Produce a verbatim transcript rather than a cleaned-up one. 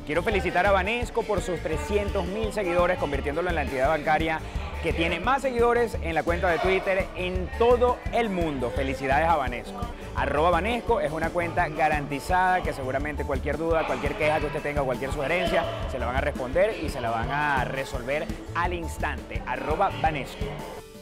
Quiero felicitar a Banesco por sus trescientos mil seguidores, convirtiéndolo en la entidad bancaria que tiene más seguidores en la cuenta de Twitter en todo el mundo. Felicidades a Banesco. Arroba Banesco es una cuenta garantizada que seguramente cualquier duda, cualquier queja que usted tenga, cualquier sugerencia, se la van a responder y se la van a resolver al instante. Arroba Banesco.